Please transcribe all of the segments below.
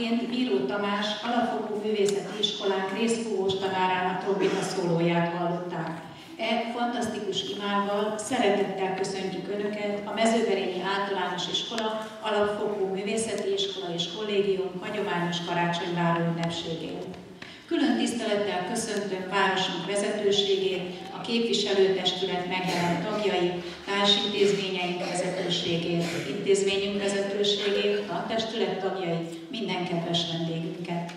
Elsőként Bíró Tamás alapfokú művészeti iskolánk részfúvós tanárának trombita szólóját hallották. Fantasztikus imával szeretettel köszöntjük Önöket a Mezőberényi Általános Iskola, Alapfokú Művészeti Iskola és Kollégium hagyományos karácsonyváró ünnepségén. Külön tisztelettel köszöntöm városunk vezetőségét, a képviselőtestület megjelent tagjait, társintézményeink vezetőségét, intézményünk vezetőségét, tantestület tagjait, minden kedves vendégünket.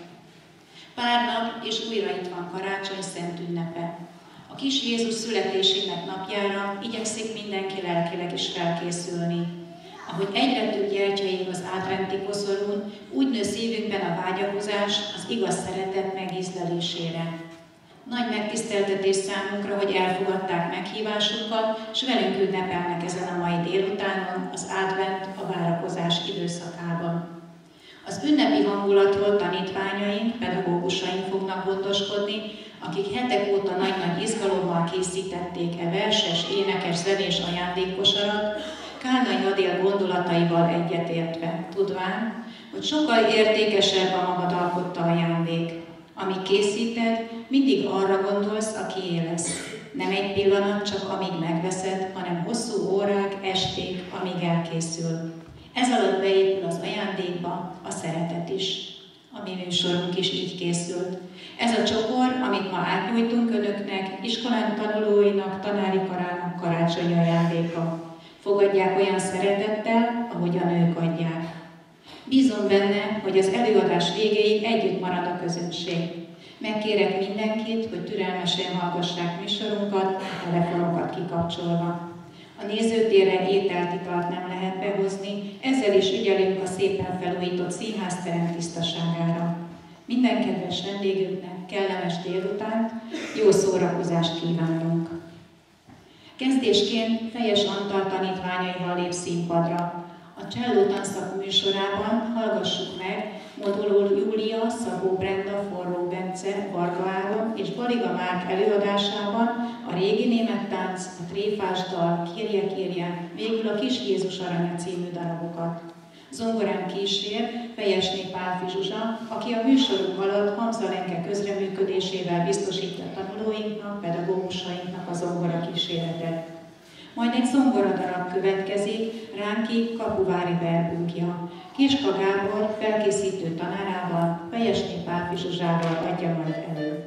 Pár nap és újra itt van karácsony szent ünnepe. A kis Jézus születésének napjára igyekszik mindenki lelkileg is felkészülni. Ahogy egyre több gyertyaink az adventi koszorún, úgy nő szívünkben a vágyakozás az igaz szeretet megízlelésére. Nagy megtiszteltetés számunkra, hogy elfogadták meghívásunkat, és velünk ünnepelnek ezen a mai délutánon, az advent, a várakozás időszakában. Az ünnepi hangulatról tanítványaink, pedagógusaink fognak gondoskodni, akik hetek óta nagy-nagy izgalommal készítették verses, énekes, zenés ajándékkosarat, Kálnai Adél gondolataival egyetértve, tudván, hogy sokkal értékesebb a magad alkotta ajándék. Amíg készíted, mindig arra gondolsz, aki lesz. Nem egy pillanat, csak amíg megveszed, hanem hosszú órák, esték, amíg elkészül. Ez alatt beépül az ajándékba a szeretet is. A mi műsorunk is így készült. Ez a csokor, amit ma átnyújtunk Önöknek, iskolánk tanulóinak, tanári karának karácsonyi ajándéka. Fogadják olyan szeretettel, ahogyan ők adják. Bízom benne, hogy az előadás végéig együtt marad a közönség. Megkérek mindenkit, hogy türelmesen hallgassák műsorunkat, a telefonokat kikapcsolva. A nézőtérre ételt, italt nem lehet behozni, ezzel is ügyelünk a szépen felújított színházterem tisztaságára. Minden kedves vendégünknek kellemes délutánt, jó szórakozást kívánunk! Kezdésként Fejes Antal tanítványaival lép színpadra. A cselló tanszak műsorában hallgassuk meg Modoló Júlia, Szabó Brenda, Forró Bence, Varga Áron és Baliga Márk előadásában a régi német tánc, a tréfás dal, Kérje, kérje, végül a Kis Jézus aranya című darabokat. Zongorán kísér Fejesné Pálfi Zsuzsa, aki a műsorunk alatt Hamza Lenke közreműködésével biztosítja tanulóinknak, pedagógusainknak a zongora kíséretet. Majd egy zongoradarab következik Ránki kapuvári verbünkja. Kiska Gábor felkészítő tanárával, Fejesné Pálfi Zsuzsával adja majd elő.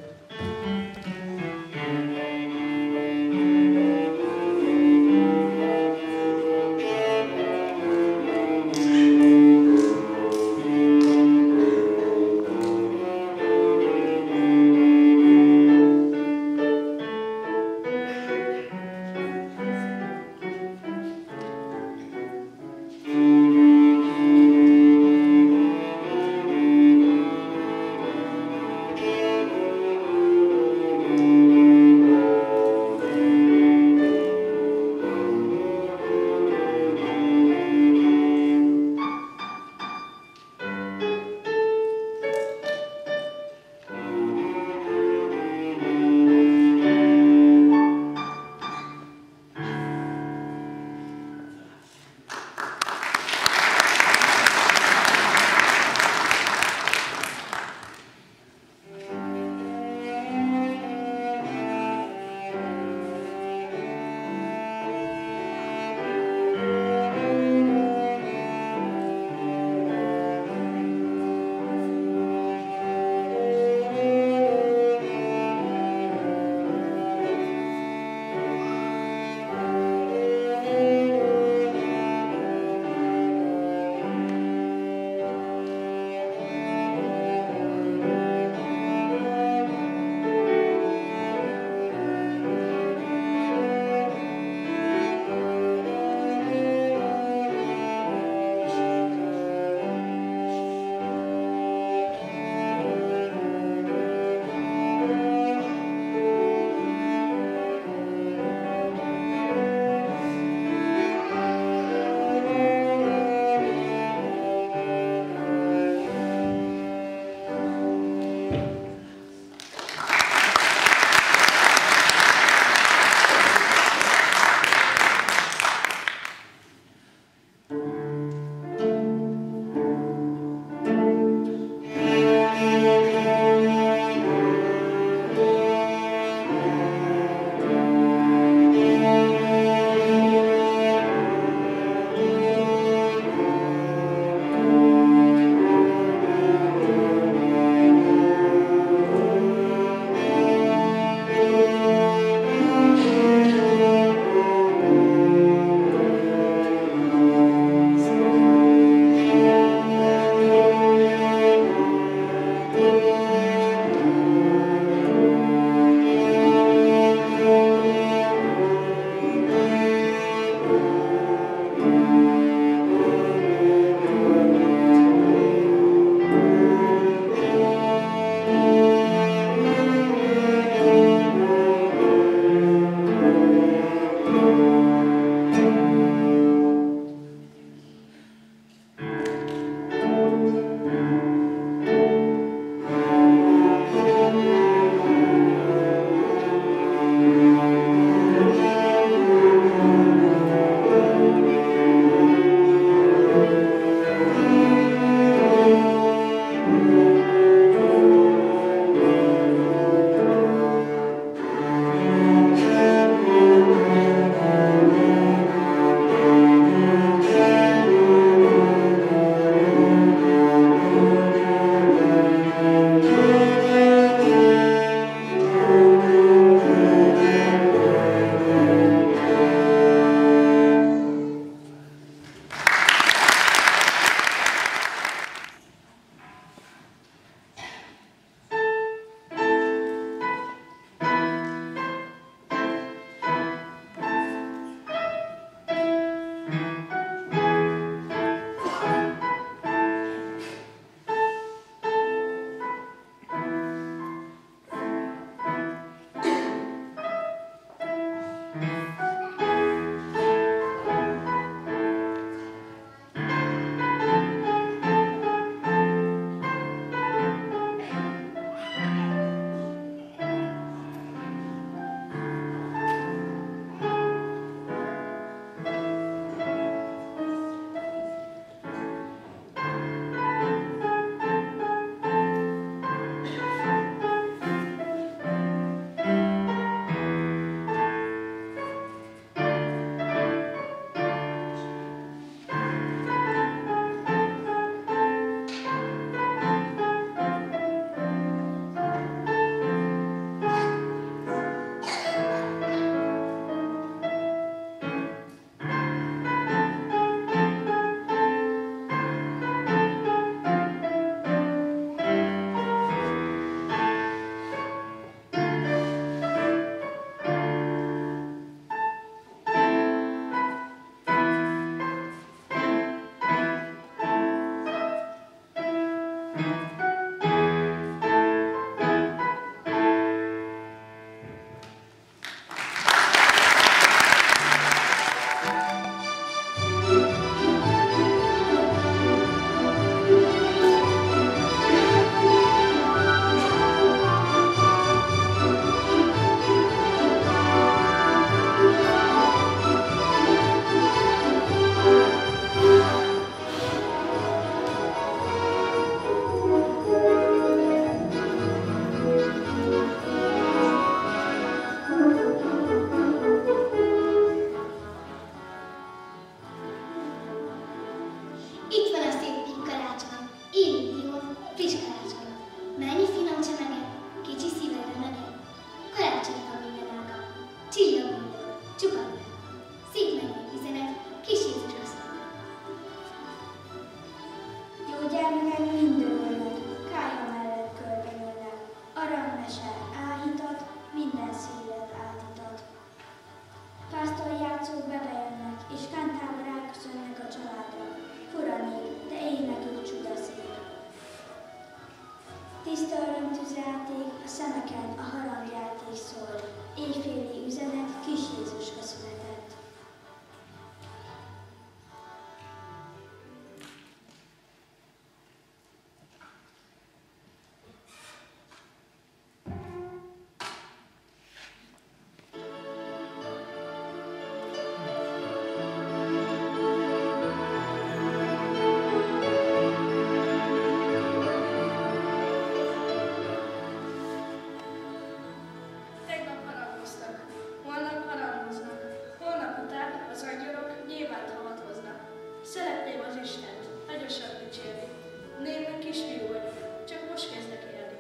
Tiszta örömtűzjáték, a szemeket, a harangjáték szól. Éjféli üzenet, kis Jézuska született. Szeretném az Istent, nagyosan dicsérni. Némnek kisfiú vagyok, csak most kezdek élni.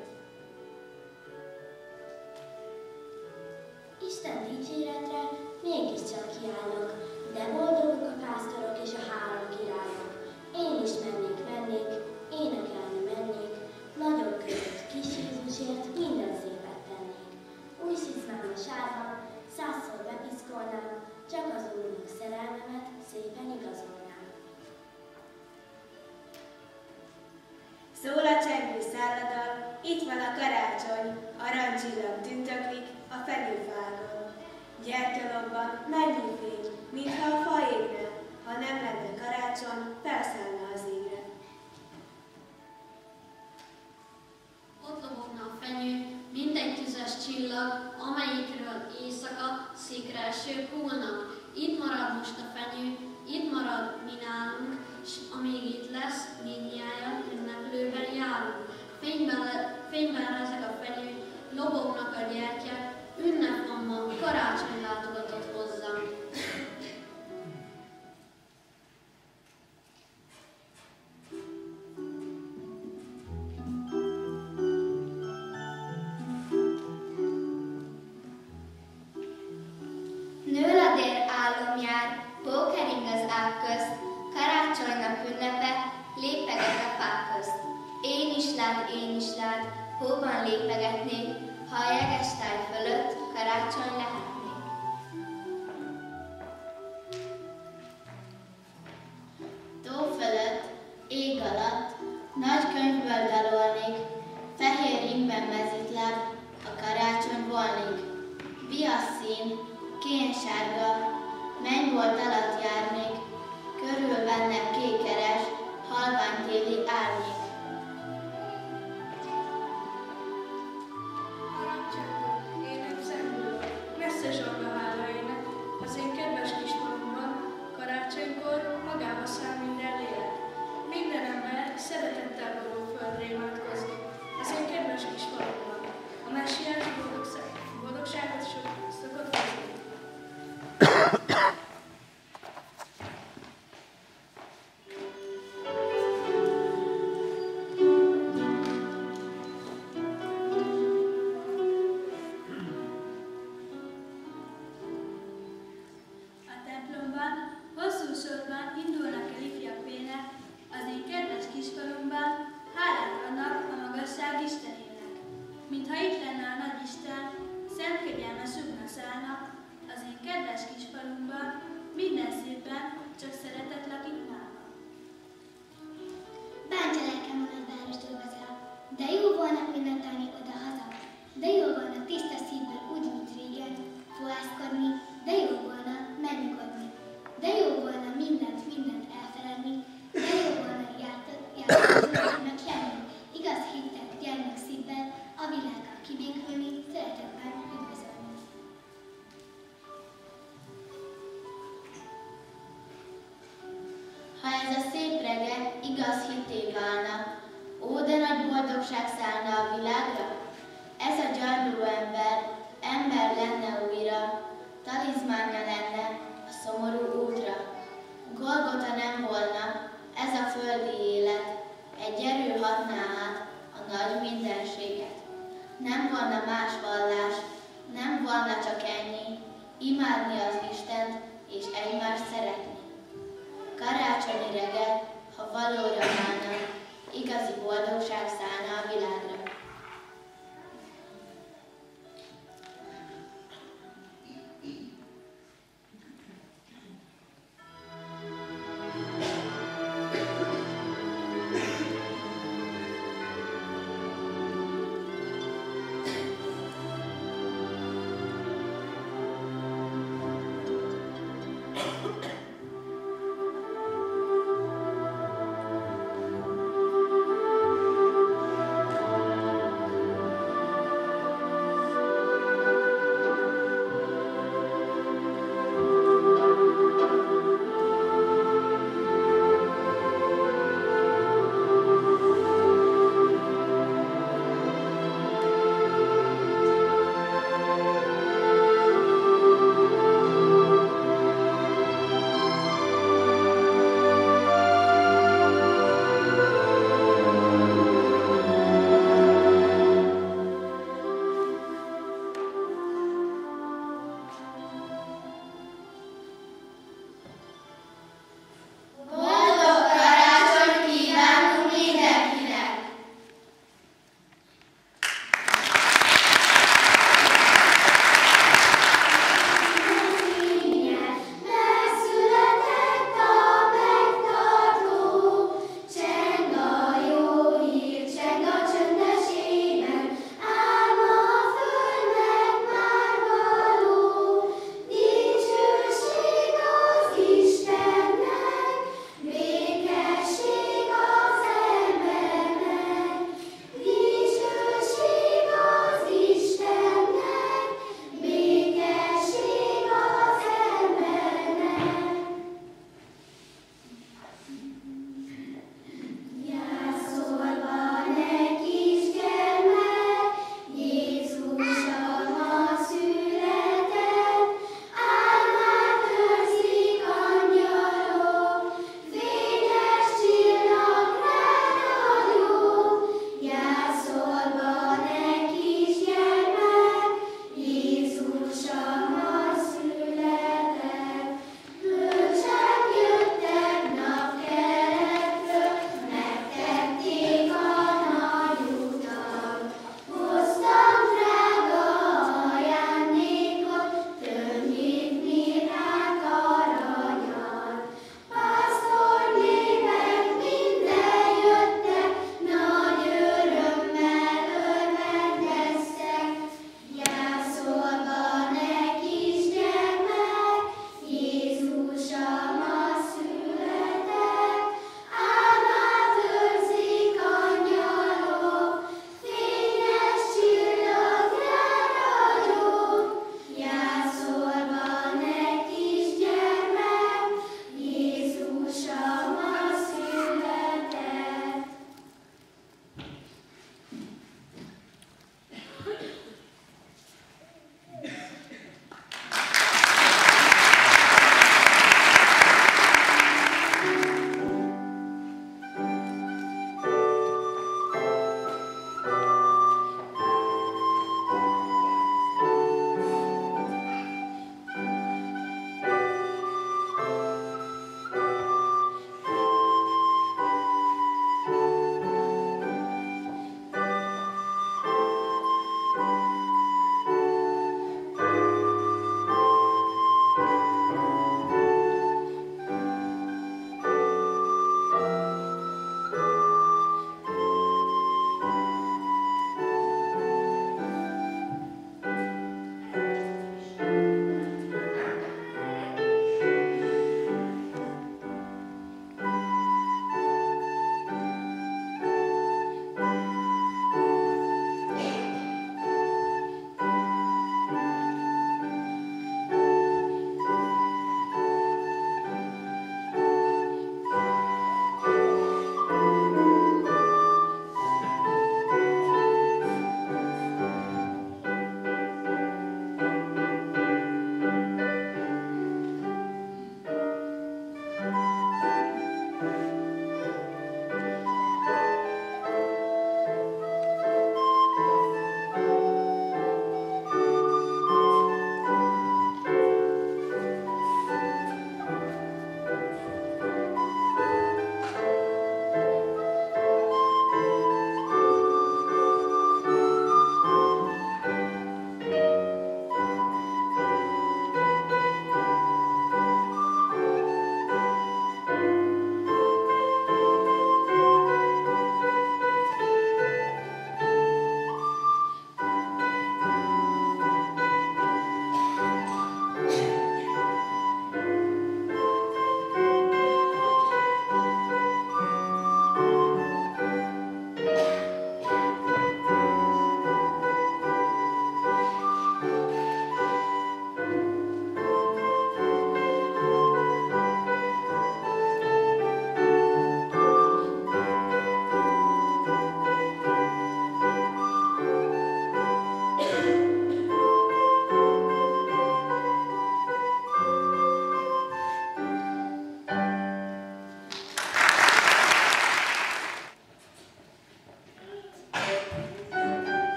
Isten dicséretre mégiscsak kiállok, de boldogok a pásztorok és a három királyok. Én is mennék, énekelni mennék, nagyok között kis Jézusért minden szépet tennék. Új szicmám a sárban, 100-szor bepiszkolnám, csak az Úrnak szerelmemet szépen igazolnám. Szól a csengő szálladal, itt van a karácsony, aranycsillag tündöklik a fenyőfákon. Gyertyalobban mennyi fény, mintha a fa égne, ha nem lenne karácsony, felszállna az égre. Ott lobogna a fenyő, mindegy tüzes csillag, amelyikről éjszaka székre-esők hullnak. Itt marad most a fenyő, itt marad mi nálunk, s amíg itt lesz, mindnyájan ünneplőben járunk. Fényben rezeg a fenyő, lobognak a gyertyák, ünnep van ma, karácsony látogatott hozzánk. Nől a dél álomjár, pókering az ág közt, karácsonynap ünnepe, lépeget a fák közt. Én is lád, hóban lépegetnék, ha a jegestáj fölött karácsony lehetnék. Tó fölött, ég alatt, nagy könyvből dalolnék, fehér ringben mezitláb, a karácsony volnék. Viasz szín, kénsárga, mennybolt alatt járnék, körülvennem kékeres, halványtéli árnyék. Aranycsendben, ének szemből, messze zsongahála ének, az én kedves kis falumban, karácsonykor magába száll minden lélek. Minden ember szeretettel való földre imádkozni, az én kedves kis falumban. A messiás boldogságot szokott hozni. Hosszú sorban indulnak el ifjabb fények, az én kedves kiskoromban hálát adnak a magasság Istenének. Mintha itt lenne a nagy Isten, szent kegyelme sugna szállna, az én kedves kisfalumban minden szépen csak szeretet lakik nála. Bántja lelkem a nagyvárost olvasra, de jó volna ünnepelni oda-haza, de jó volna tiszta szívből úgy, mint régen, fohászkodni, de jó volna megnyugodni. De jó volna mindent elfeledni, de jó volna játékosnak lenni, igaz hittel, gyermek szívvel, a világgal kibékülni, szeretetben üdvözölni. Ha ez a szép reggel igaz hitté válna, ó, de nagy boldogság szállna a világra, ez a gyarló ember lenne újra, talizmánja lenne a szomorú útra. Golgota nem volna, ez a földi élet, egy erő hatná át a nagy mindenséget. Nem volna más vallás, nem volna csak ennyi, imádni az Istent és egymást szeretni. Karácsonyi reggel, ha valóra válna, igazi boldogság szállna a világra.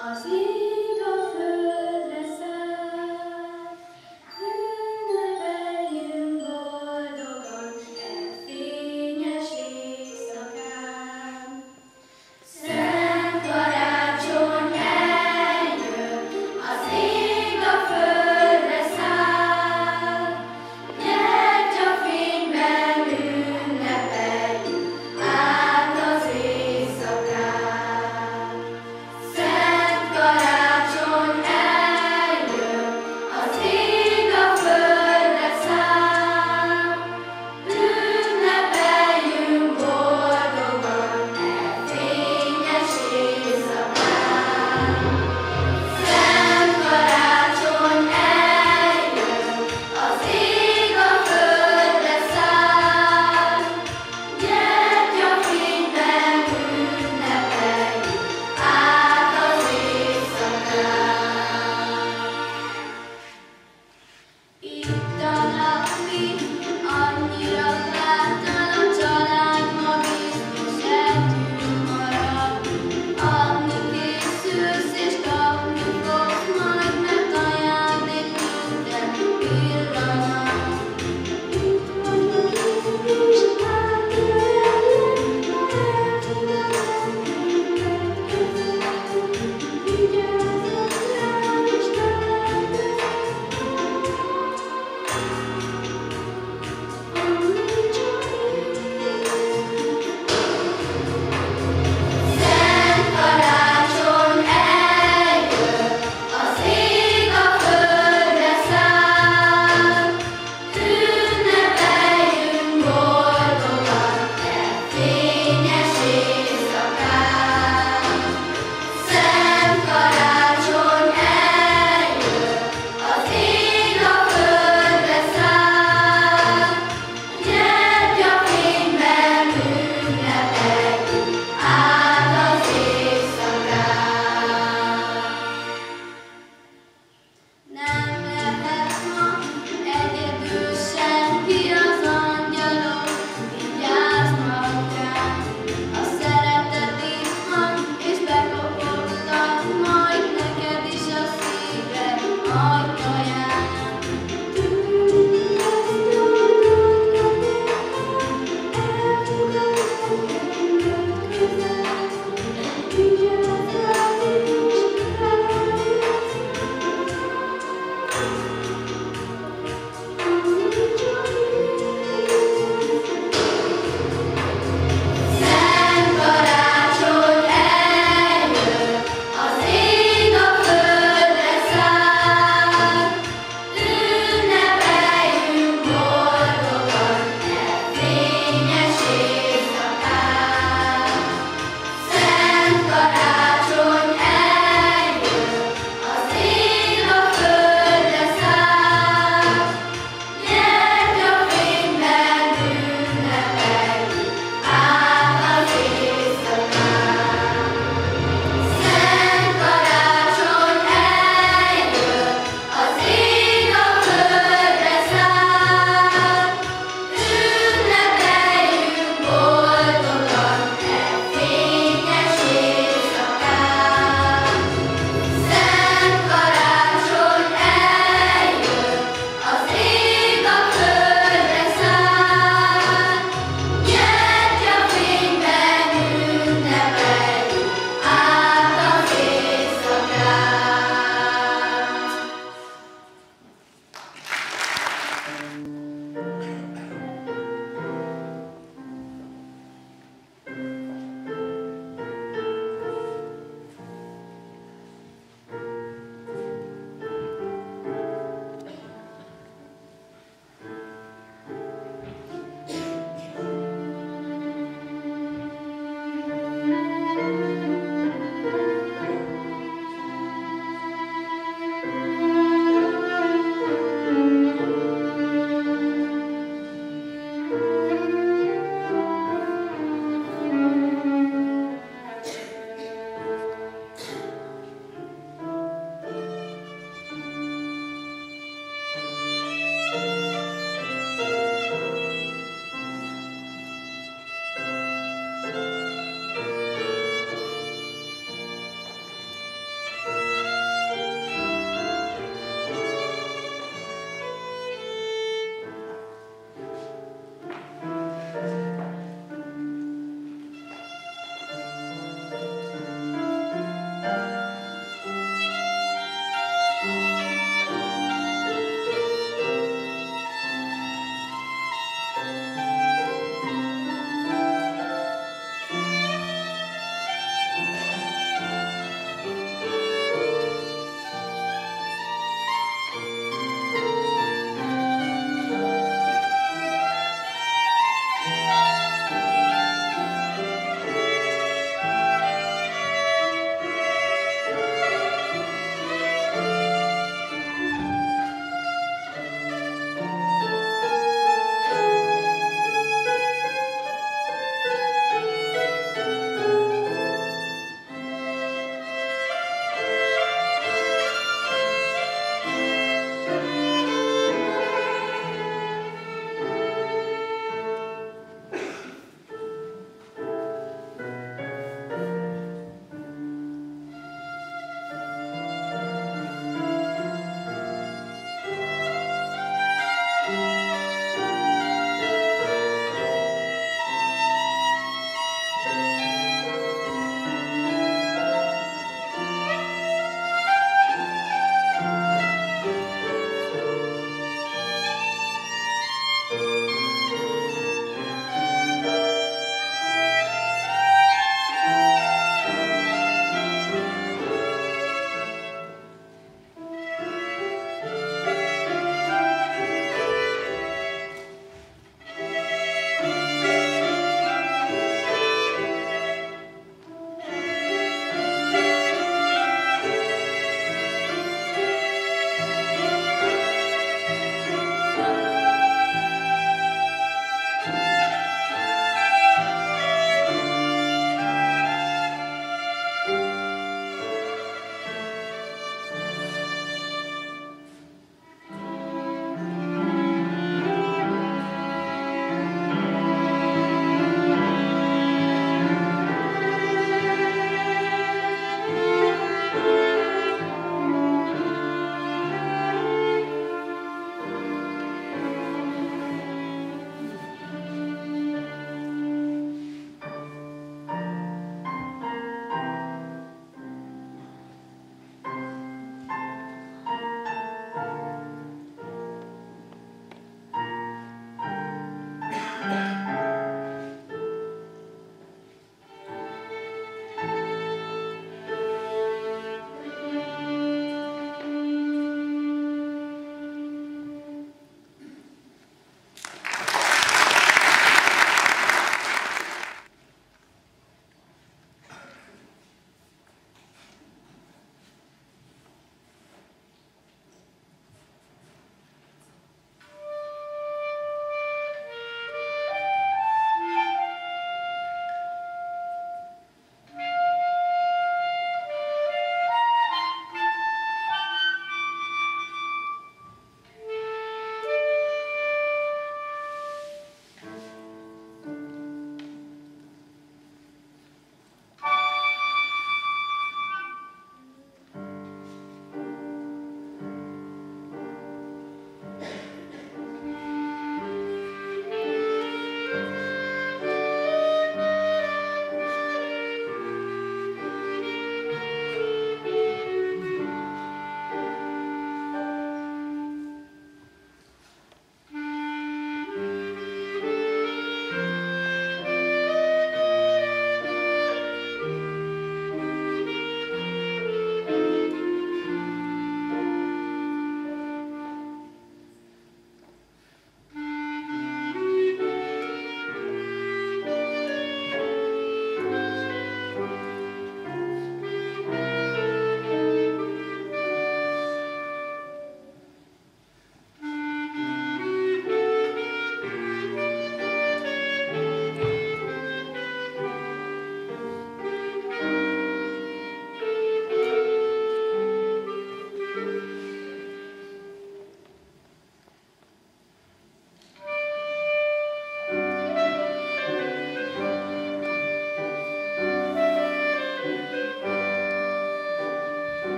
Az ég a földre szállt, ünnepeljünk boldogan e fényes éjszakán. Szent karácsony eljött, az ég a földre szállt, gyertyafényben ünnepeljünk át az éjszakán. Szent karácsony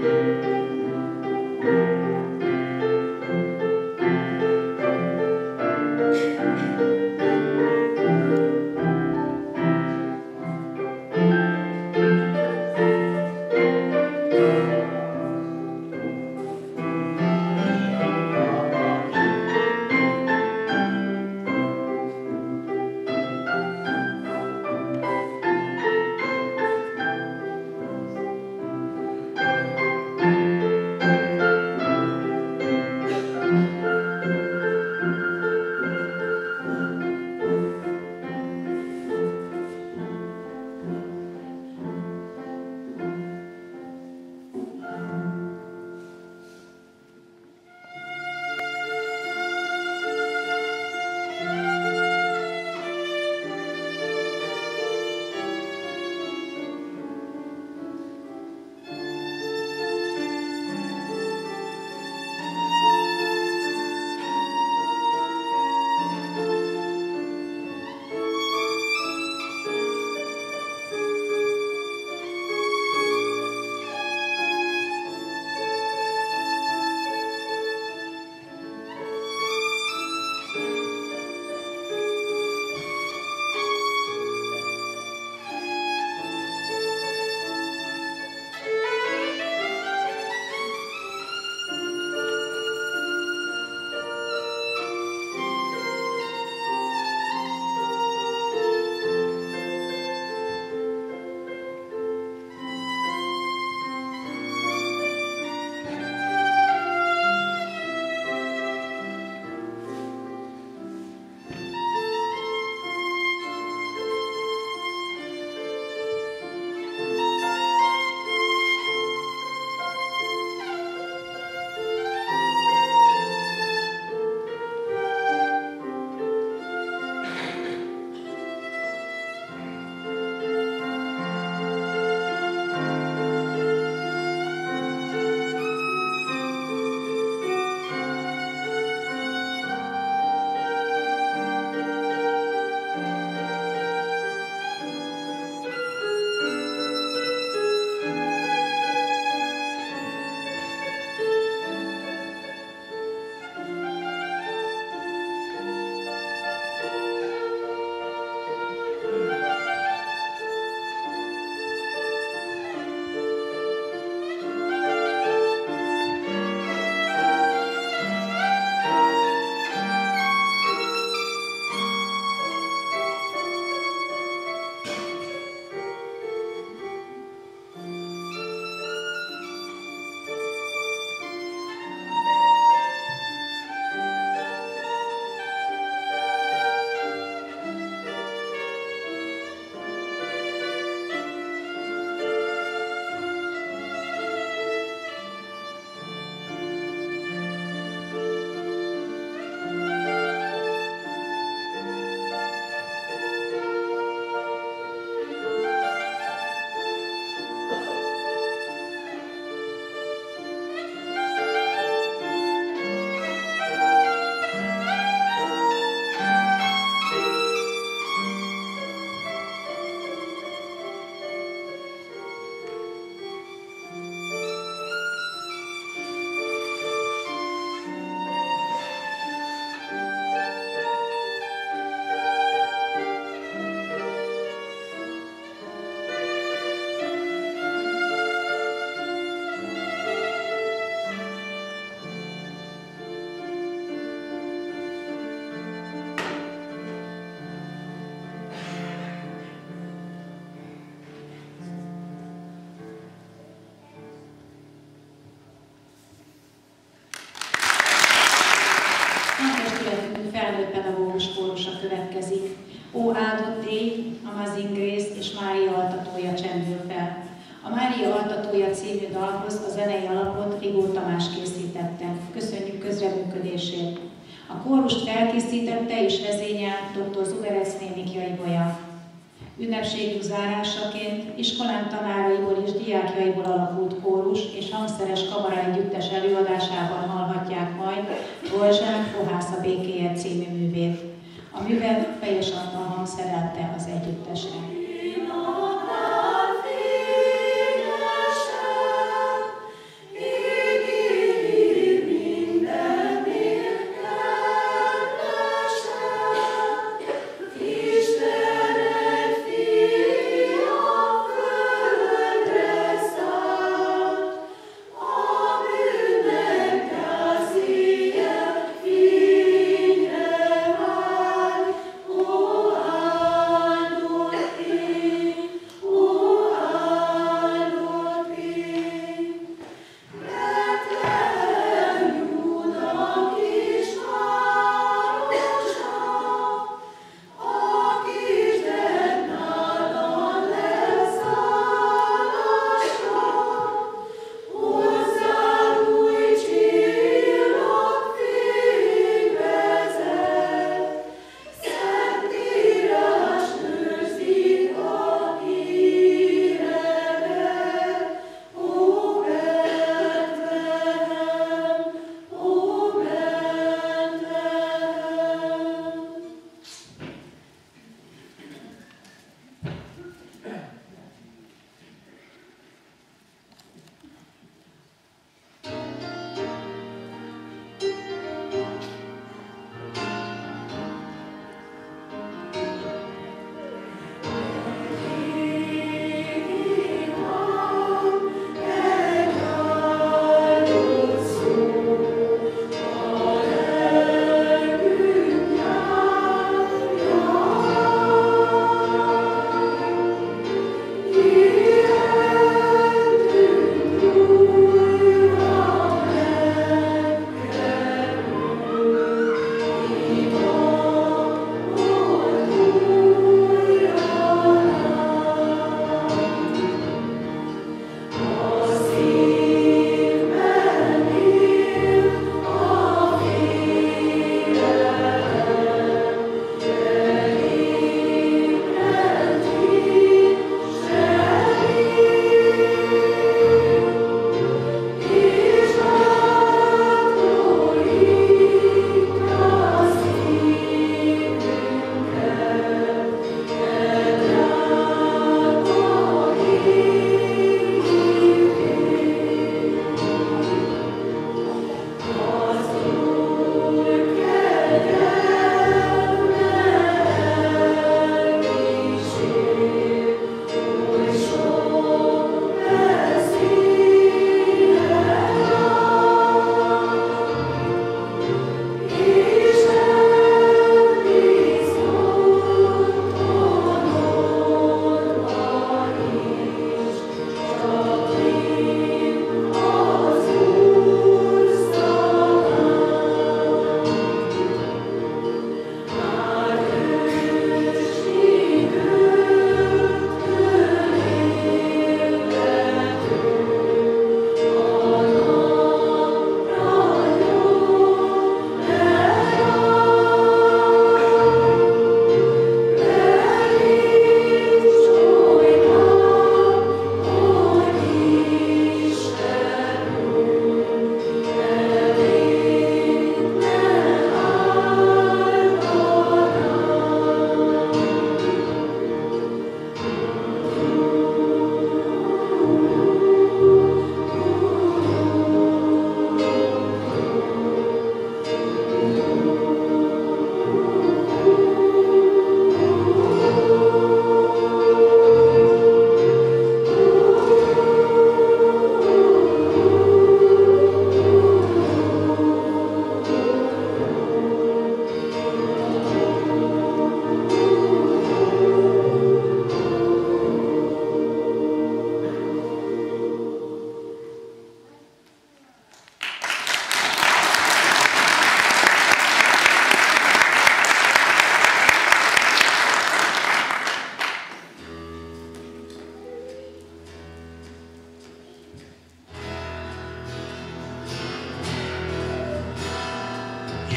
felnőtt pedagógus kórusa következik. Ó áldott éj, Amazing Grace és Mária altatója csendül fel. A Mária altatója című dalhoz a zenei alapot Rigó Tamás készítette. Köszönjük közreműködését! A kórust felkészítette és vezényelt dr. Zuberec Némik Jaibolya. Ünnepségünk zárásaként iskolán tanáraiból és diákjaiból alakult kórus és hangszeres kamara együttes előadásában hallhatják majd Rolzsák Fohásza békéje című művét. A művet Fejes Antal hangszerelte az együttesre.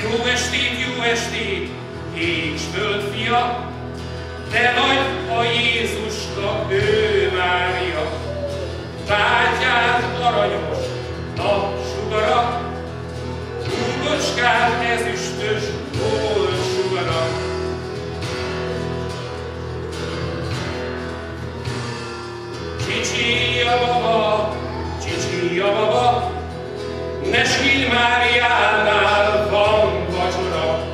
Jó estét, ég s föld fia, te vagy a Jézuska, ő Mária. Bátyád aranyos napsugara, húgocskád ezüstös holsugara. Csicsi a baba, ne sírj, Máriánál van vacsora.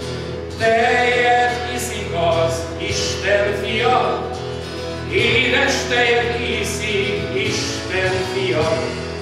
Tejet iszik az Isten fia, édes tejet iszik Isten fia.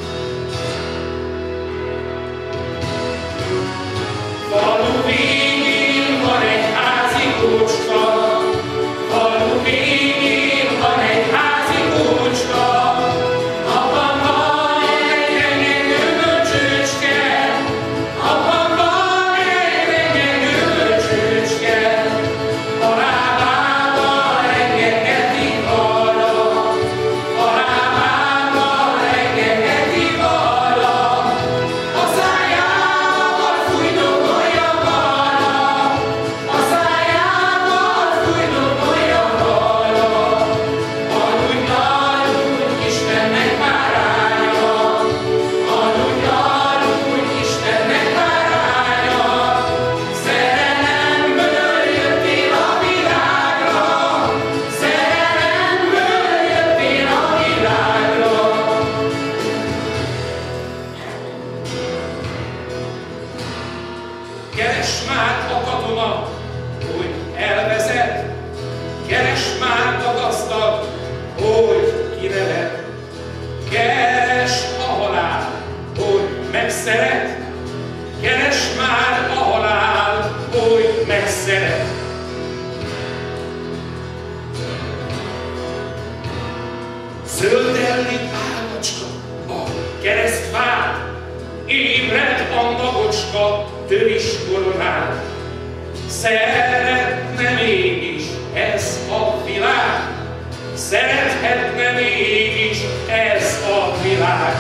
Falu végén van egy házi kocska, falu végén van egy házi kocska. Abban van egy renyegő bölcsőcske, abban van egy renyegő bölcsőcske. A lábával rengetetik arra, a lábával rengetetik arra. A szájával fújdogolja balra, a szájával fújdogolja balra. Aludj, aludj, Istennek báránya, aludj, aludj, Istennek báránya. Szerelemből jöttél a világra, szerelemből jöttél a világra. Keresd már a katona, hogy elvezet, keresd már a gazdag, hogy kinevet. Keresd a halál, hogy megszeret, keresd már a halál, hogy megszeret. Zöldelli álmocska a keresztfád, ébred a magocska, tövis koronád. Szeretne mégis ez a világ, szerethetne mégis ez a világ.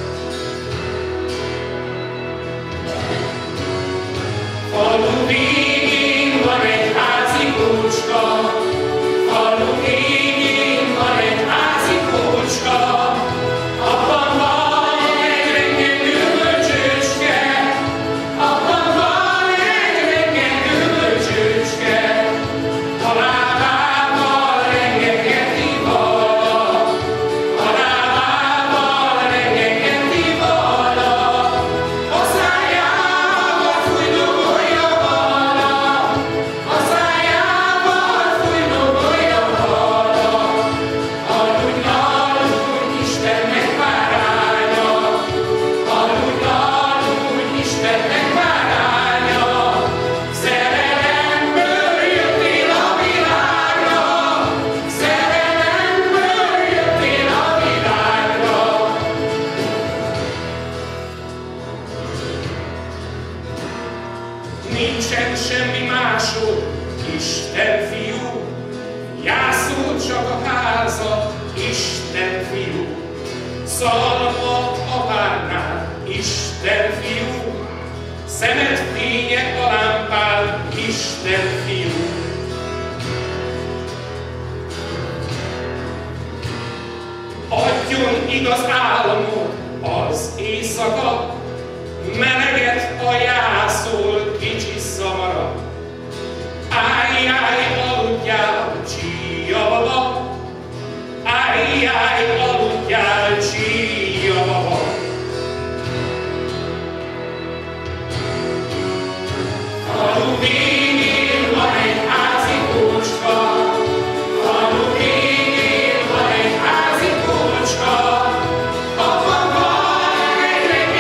Falu végén van egy házi kocska, falu végén van egy házi kocska. Abban van egy renyegő bölcsőcske, abban van egy renyegő bölcsőcske. A lábával rengegeti balra, a lábával rengegeti balra. A szájával fújdogolja balra, a szájával fújdogolja balra. Aludj, aludj, Istennek báránya, aludj, aludj, Istennek báránya. Szerelemből jöttél a világra, szerelemből jöttél a világra. Nincsen semmi másod, Isten fiú, jászol csak a háza, Isten fiú. Szalma a várnál, Isten fiú, szemed fénye a lámpán, Isten fiú. Adjon igaz álmot az éjszaka, meleget a jászol kicsi szamara. Ájjáj, aludjál, csíja baba, ájjáj, aludjál, csíja baba. Falu végén van egy házi kocska, falu végén van egy házi kocska. Abban van egy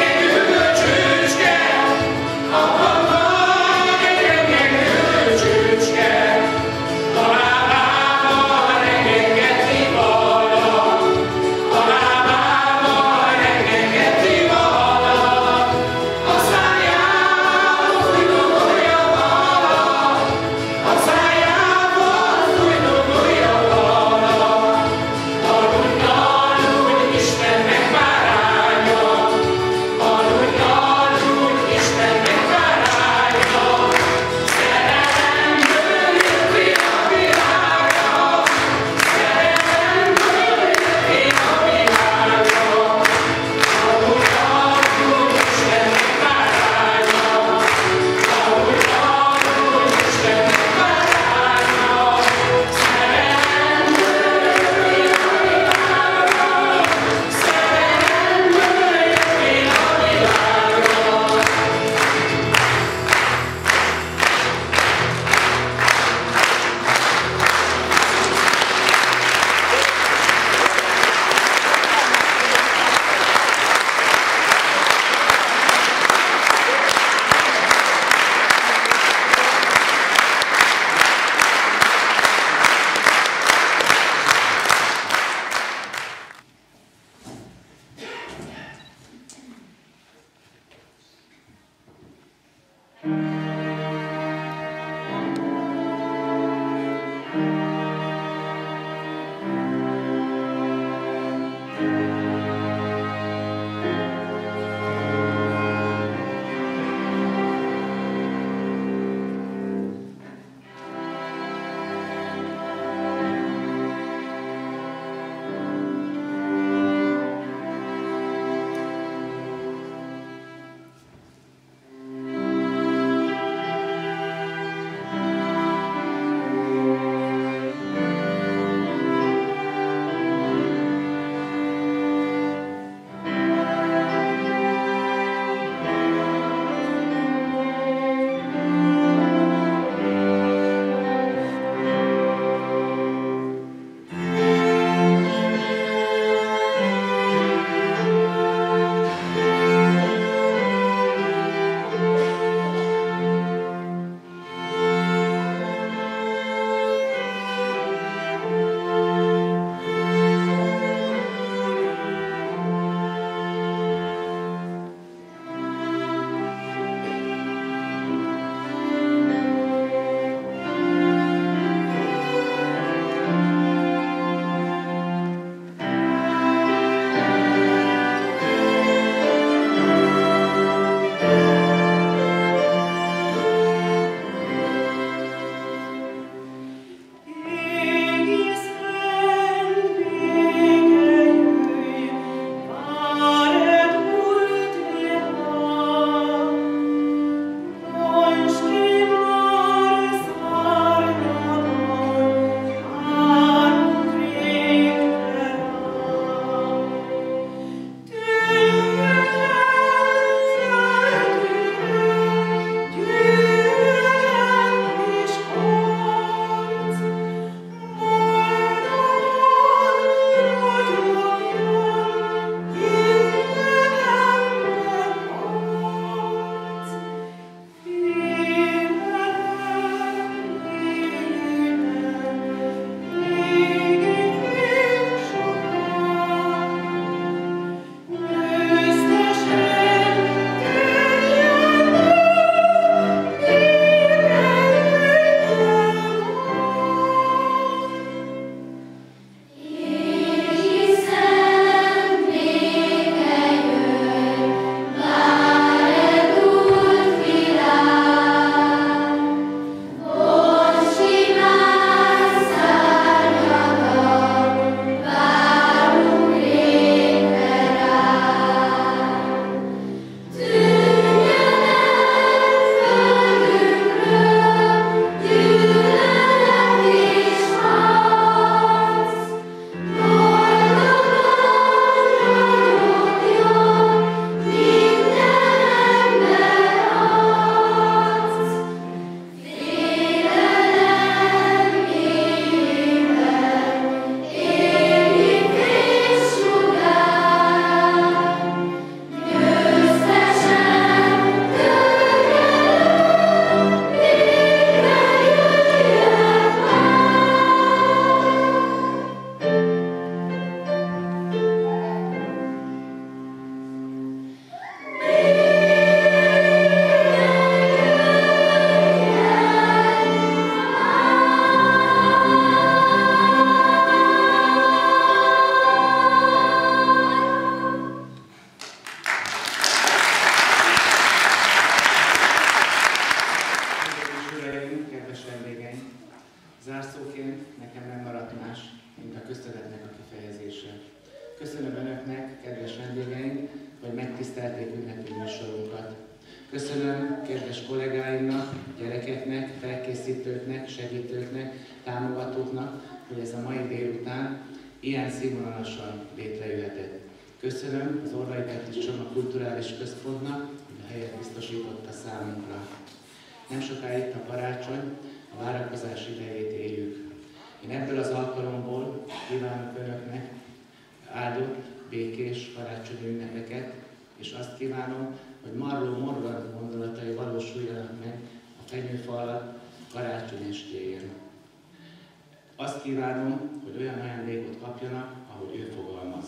megtisztelték ünnepi műsorunkat. Köszönöm kedves kollégáimnak, gyerekeknek, felkészítőknek, segítőknek, támogatóknak, hogy ez a mai délután ilyen színvonalasan létrejöhetett. Köszönöm az Orrai Baptist Csoma Kulturális Központnak, hogy a helyet biztosította számunkra. Nem sokáig itt a karácsony, a várakozás idejét éljük. Én ebből az alkalomból kívánok önöknek áldott, békés karácsonyi ünnepeket, és azt kívánom, hogy Marló Morgan gondolatai valósuljanak meg a fenyőfa alatt karácsony estéjén. Azt kívánom, hogy olyan ajándékot kapjanak, ahogy ő fogalmaz.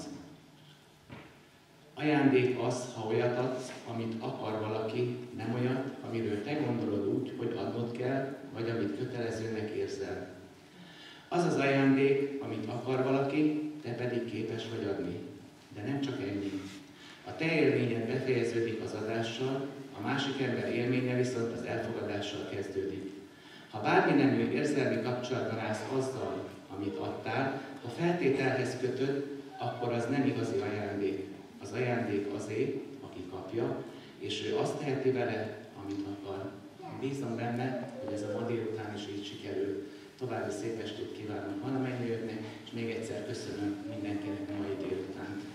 Ajándék az, ha olyat adsz, amit akar valaki, nem olyat, amiről te gondolod úgy, hogy adnod kell, vagy amit kötelezőnek érzel. Az az ajándék, amit akar valaki, te pedig képes vagy adni. De nem csak ennyi. A te élményed befejeződik az adással, a másik ember élménye viszont az elfogadással kezdődik. Ha bármi nemű érzelmi kapcsolatban állsz azzal, amit adtál, ha feltételhez kötöd, akkor az nem igazi ajándék. Az ajándék azé, aki kapja, és ő azt teheti vele, amit akar. Bízom benne, hogy ez a ma délután is így sikerül. További szép estét kívánok valamennyiőknek, és még egyszer köszönöm mindenkinek a mai délutánt.